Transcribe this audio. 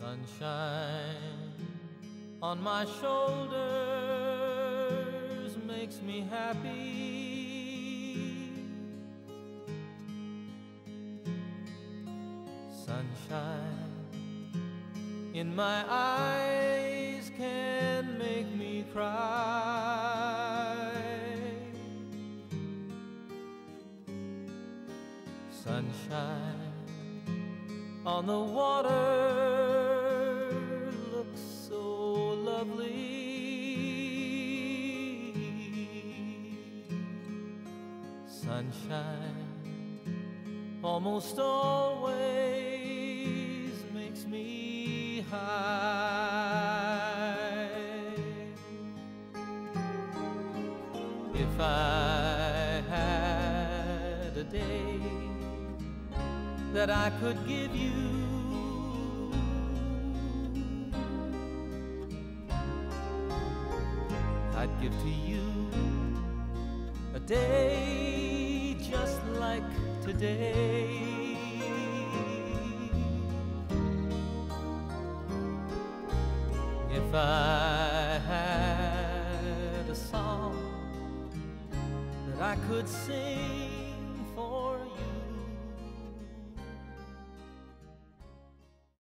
Sunshine on my shoulders makes me happy. Sunshine in my eyes can make me cry. Sunshine on the water looks so lovely. Sunshine almost always makes me high. If I had a day that I could give you, I'd give to you a day just like today. If I had a song that I could sing,